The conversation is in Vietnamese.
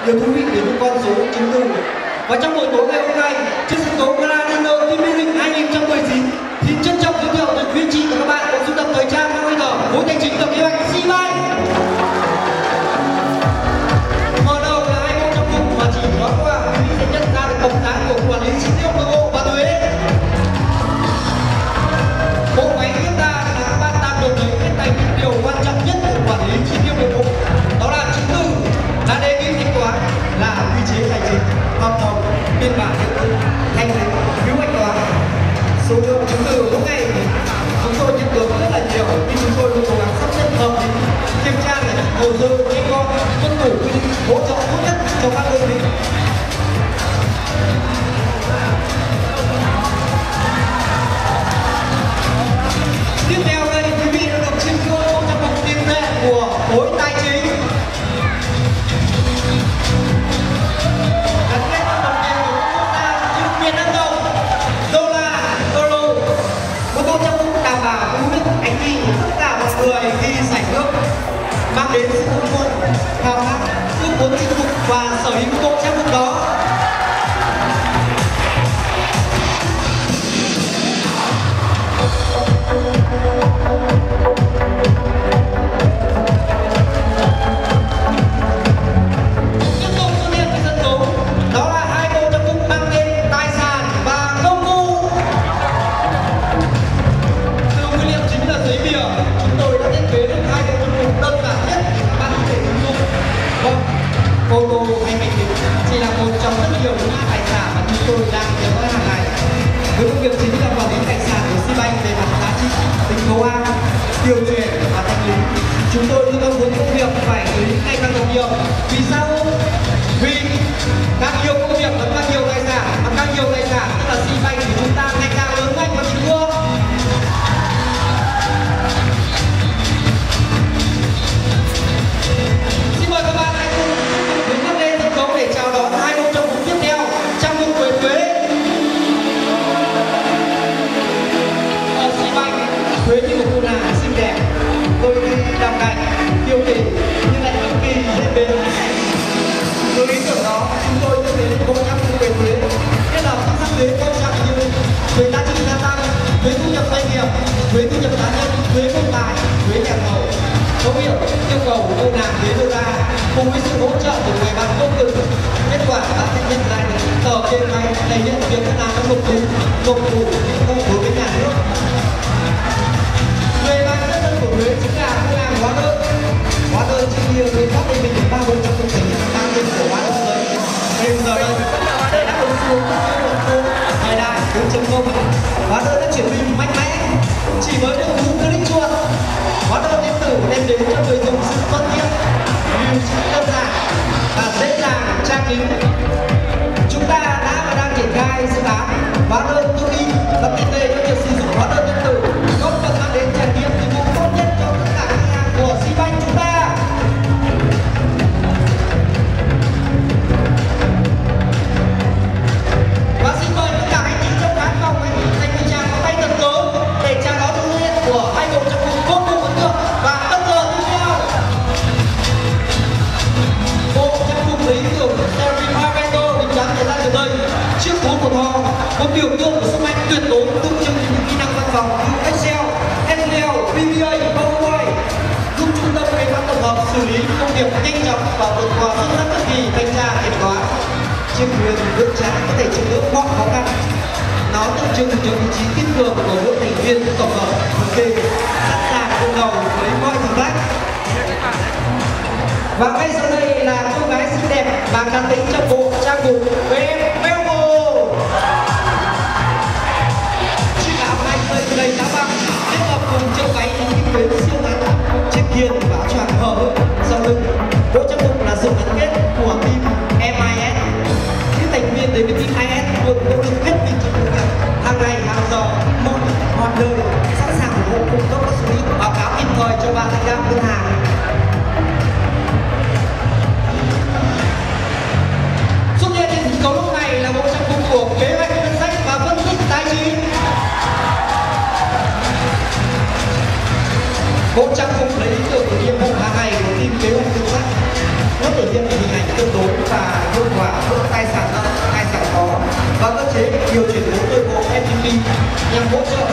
điều thú vị về những con số chứng từ. Và trong buổi tối ngày hôm nay, trên sân khấu Granino Team Building 2019 thì trân trọng giới thiệu đến quý chị và các bạn có sưu tập thời trang mang hơi thở khối tài chính và kế hoạch C-Bank. Mở đầu là hai môn trong vùng mà chỉ nói qua quý vị sẽ nhận ra được bóng dáng của quản lý chi tiêu logo và thuế. Bộ máy chúng ta là các bạn đang được thấy kết thành những điều quan trọng nhất của quản lý chi tiêu nội bộ, đó là chứng từ, là đề nghị thanh toán, là quy chế tài chính, hợp đồng, biên bản điện tử, thanh lý, phiếu hạch toán. Số lượng chứng từ mỗi ngày chúng tôi nhận được rất là nhiều, nhưng chúng tôi luôn cố gắng sắp xếp hợp lý, kiểm tra là những hồ sơ nhanh gọn, tuân thủ quy định, hỗ trợ tốt nhất cho các đơn vị. Tiếp theo đây quý vị đã được chiêm ngưỡng trong một tiền tệ của khối tài chính. Gắn kết các đồng tiền của quốc gia như Việt Nam đồng, đô la, euro. Một bộ trang phục đảm bảo thu hút ánh nhìn của tất cả mọi người khi giải nước, mang đến sự ủng hộ, khao khát, ước muốn chinh phục và sở hữu bộ trang phục đó. Ô tô hay máy tính chỉ là một trong rất nhiều những tài sản mà chúng tôi đang theo dõi hàng ngày. Với công việc chính là quản lý tài sản của C-Bank về mặt giá trị, tính khấu hao, điều chuyển và thanh lý. Chúng tôi luôn mong muốn công việc phải xử lý ngày càng nhiều. Vì sao? Vì càng nhiều công việc vẫn càng nhiều tài sản, và càng nhiều tài sản tức là C-Bank thì chúng ta ngày càng lớn mạnh và thịnh vượng. Xin mời các bạn hãy cùng đứng bước lên sân khấu để chào đón hai môn trang phục tiếp theo, trang phục về thuế. Ở C-Bank, thuế như một cô nàng xinh đẹp, đôi khi đam cạnh, kiêu kỳ nhưng lại cực kỳ dễ bền. Từ ý tưởng đó, chúng tôi đưa đến bộ trang phục về thuế, kết hợp các sắc thuế quan trọng như thuế giá trị gia tăng, thuế thu nhập doanh nghiệp, thuế thu nhập cá nhân, thuế môn tài, thuế nhà thầu. Dấu hiệu yêu cầu của cô nàng thuế đưa ra cùng với sự hỗ trợ của người bạn công tử. Kết quả bạn sẽ nhận lại được tờ trên máy thể hiện việc các nàng đã nộp thuế công đối với nhà nước. Người bạn rất thân của thuế chính là cô nàng hóa đơn. Hóa đơn chi tiêu với các bên mình 30% công trình tăng lên của hóa đơn giấy. Nhưng giờ đây để đáp ứng xu hướng thời đại 4.0, hóa đơn đã chuyển mình mạnh mẽ. Chỉ với những cú click chuột, hóa đơn điện tử đem đến cho người dùng sự thuận tiện, lưu trữ đơn giản và dễ dàng tra cứu. Chúng ta đã và đang triển khai dự án hóa đơn tự in và tiền đề cho việc sử dụng hóa đơn điện tử, góp phần mang đến trải nghiệm dịch vụ tốt nhất cho tất cả khách hàng của C-Bank chúng ta. Và xin mời tất cả anh chị trong khán phòng hãy dành tình trạng có tay thật lớn để chào đón sự hiện của hai bộ trang phục vô cùng ấn tượng và bất ngờ tiếp theo. Bộ trang phục lấy tưởng Terry Marvento hình dáng thời gian gần đây, chiếc thú của thò, một biểu tượng của sức mạnh tuyệt đối tượng trưng những kỹ năng văn phòng như Excel, SQL, VBA, PowerPoint, giúp trung tâm kế toán tổng hợp xử lý công việc nhanh chóng và vượt qua xuất sắc bất kỳ thanh tra kiểm toán. Chiếc thuyền vững trái có thể chịu đựng mọi khó khăn. Nó tượng trưng cho ý chí kiên cường của mỗi thành viên tổng hợp thống kê, sẵn sàng đương đầu với mọi thử thách. Và ngay sau đây là cô gái xinh đẹp và cá tính trong bộ trang phục Velvo. Chiếc áo anh tây đầy đá băng kết hợp cùng chiếc váy những tuyến siêu ngắn, chiếc kiên và áo choàng hở sau lưng. Bộ trang phục là sự gắn kết của team MIS. Những thành viên đến với team IS luôn nỗ lực hết mình trong công việc hàng ngày hàng giờ, mọi nơi sẵn sàng ủng hộ cung cấp các số liệu báo cáo kịp thời cho ban lãnh đạo ngân hàng. Xuất hiện trên sân khấu lúc này là bộ trang phục của kế hoạch ngân sách và phân tích tài chính. Bộ trang phục lấy ý tưởng của nhiệm vụ hàng ngày của team kế hoạch ngân sách. Nó thể hiện hình ảnh tương đối và hiệu quả của tài sản có và cơ chế điều chuyển vốn nội bộ FPT nhằm hỗ trợ